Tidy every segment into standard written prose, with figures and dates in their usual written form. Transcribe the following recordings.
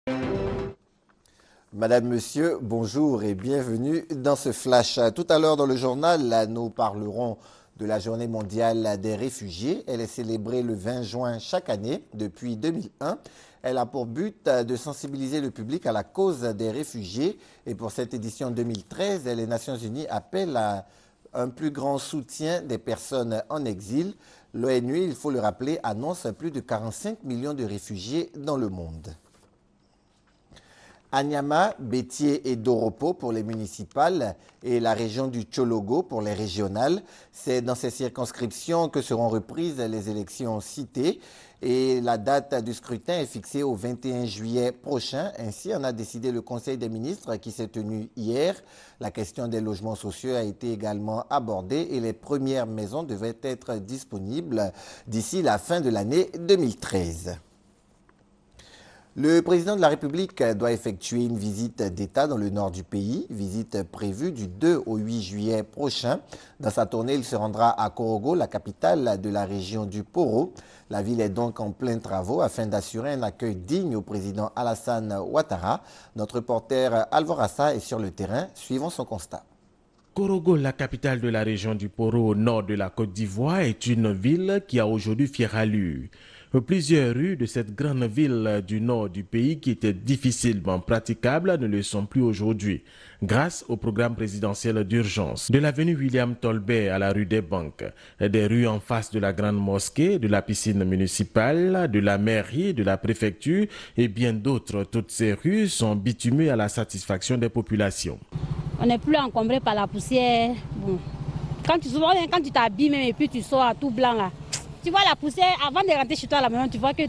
Madame, Monsieur, bonjour et bienvenue dans ce flash. Tout à l'heure dans le journal, nous parlerons de la Journée mondiale des réfugiés. Elle est célébrée le 20 juin chaque année depuis 2001. Elle a pour but de sensibiliser le public à la cause des réfugiés. Et pour cette édition 2013, les Nations Unies appellent à un plus grand soutien des personnes en exil. L'ONU, il faut le rappeler, annonce plus de 45 millions de réfugiés dans le monde. Anyama, Bétier et Doropo pour les municipales et la région du Tchologo pour les régionales. C'est dans ces circonscriptions que seront reprises les élections citées et la date du scrutin est fixée au 21 juillet prochain. Ainsi en a décidé le Conseil des ministres qui s'est tenu hier. La question des logements sociaux a été également abordée et les premières maisons devaient être disponibles d'ici la fin de l'année 2013. Le président de la République doit effectuer une visite d'État dans le nord du pays, visite prévue du 2 au 8 juillet prochain. Dans sa tournée, il se rendra à Korogo, la capitale de la région du Poro. La ville est donc en plein travaux afin d'assurer un accueil digne au président Alassane Ouattara. Notre reporter Alvorassa est sur le terrain. Suivons son constat. Korogo, la capitale de la région du Poro au nord de la Côte d'Ivoire, est une ville qui a aujourd'hui fière allure. Plusieurs rues de cette grande ville du nord du pays qui étaient difficilement praticables ne le sont plus aujourd'hui, grâce au programme présidentiel d'urgence. De l'avenue William Tolbert à la rue des Banques, des rues en face de la grande mosquée, de la piscine municipale, de la mairie, de la préfecture et bien d'autres, toutes ces rues sont bitumées à la satisfaction des populations. On n'est plus encombré par la poussière. Bon. Quand tu t'habilles même et puis tu sors à tout blanc là, tu vois la poussière, avant de rentrer chez toi à la maison, tu vois que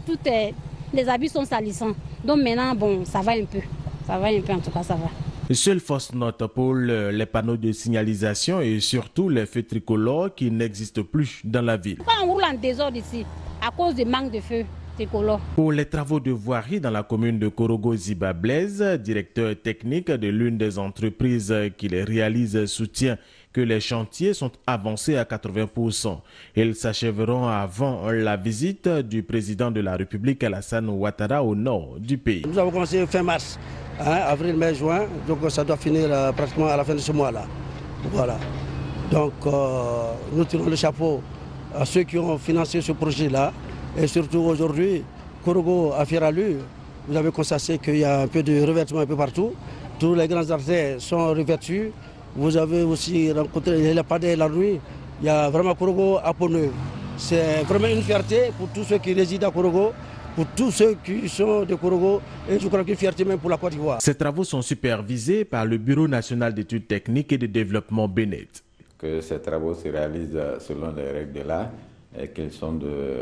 les habits sont salissants. Donc maintenant, bon, ça va un peu. Ça va un peu, en tout cas, ça va. Seule fausse note pour les panneaux de signalisation et surtout les feux tricolores qui n'existent plus dans la ville. Pourquoi on roule en désordre ici? À cause du manque de feux tricolores. Pour les travaux de voirie dans la commune de Korogo Ziba Blaise, directeur technique de l'une des entreprises qui les réalise, soutient que les chantiers sont avancés à 80%. Ils s'achèveront avant la visite du président de la République Alassane Ouattara au nord du pays. Nous avons commencé fin mars, avril, mai, juin, donc ça doit finir pratiquement à la fin de ce mois-là. Voilà. Donc nous tirons le chapeau à ceux qui ont financé ce projet-là. Et surtout aujourd'hui, Korogo a fière allure. Vous avez constaté qu'il y a un peu de revêtement un peu partout. Tous les grands artères sont revêtus. Vous avez aussi rencontré les lampadaires la nuit. Il y a vraiment Korogo à peau neuve. C'est vraiment une fierté pour tous ceux qui résident à Korogo, pour tous ceux qui sont de Korogo, et je crois qu'une fierté même pour la Côte d'Ivoire. Ces travaux sont supervisés par le Bureau national d'études techniques et de développement Bénet. Que ces travaux se réalisent selon les règles de l'art et qu'ils sont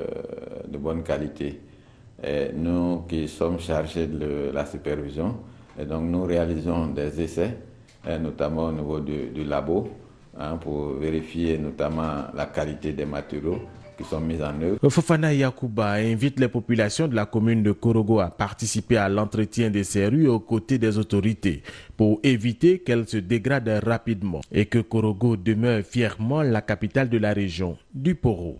de bonne qualité. Et nous qui sommes chargés de la supervision, et donc nous réalisons des essais, notamment au niveau du labo, pour vérifier notamment la qualité des matériaux qui sont mis en œuvre. Fofana Yakuba invite les populations de la commune de Korogo à participer à l'entretien de ces rues aux côtés des autorités pour éviter qu'elles se dégradent rapidement et que Korogo demeure fièrement la capitale de la région du Poro.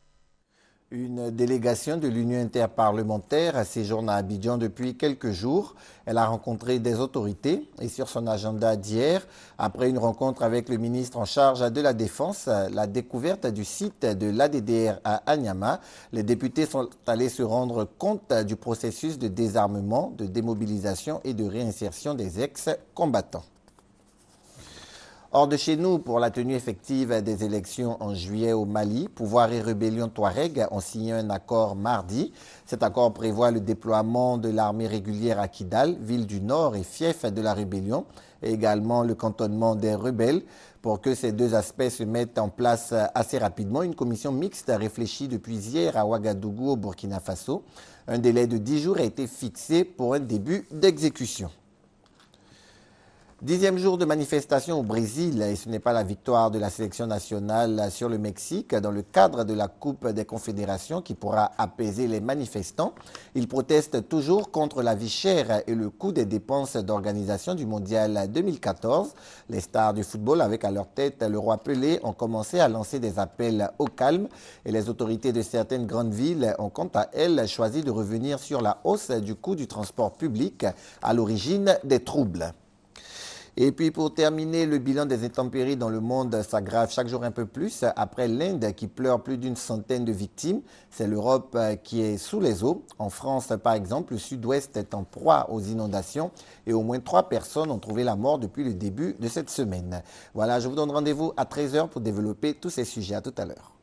Une délégation de l'Union interparlementaire séjourne à Abidjan depuis quelques jours. Elle a rencontré des autorités et sur son agenda d'hier, après une rencontre avec le ministre en charge de la Défense, la découverte du site de l'ADDR à Anyama, les députés sont allés se rendre compte du processus de désarmement, de démobilisation et de réinsertion des ex-combattants. Hors de chez nous, pour la tenue effective des élections en juillet au Mali, Pouvoir et Rébellion Touareg ont signé un accord mardi. Cet accord prévoit le déploiement de l'armée régulière à Kidal, ville du Nord et fief de la rébellion, et également le cantonnement des rebelles. Pour que ces deux aspects se mettent en place assez rapidement, une commission mixte a réfléchi depuis hier à Ouagadougou, au Burkina Faso. Un délai de 10 jours a été fixé pour un début d'exécution. 10e jour de manifestation au Brésil et ce n'est pas la victoire de la sélection nationale sur le Mexique dans le cadre de la Coupe des Confédérations qui pourra apaiser les manifestants. Ils protestent toujours contre la vie chère et le coût des dépenses d'organisation du Mondial 2014. Les stars du football avec à leur tête le roi Pelé ont commencé à lancer des appels au calme et les autorités de certaines grandes villes ont quant à elles choisi de revenir sur la hausse du coût du transport public à l'origine des troubles. Et puis pour terminer, le bilan des intempéries dans le monde s'aggrave chaque jour un peu plus. Après l'Inde qui pleure plus d'une centaine de victimes, c'est l'Europe qui est sous les eaux. En France, par exemple, le sud-ouest est en proie aux inondations et au moins 3 personnes ont trouvé la mort depuis le début de cette semaine. Voilà, je vous donne rendez-vous à 13h pour développer tous ces sujets. À tout à l'heure.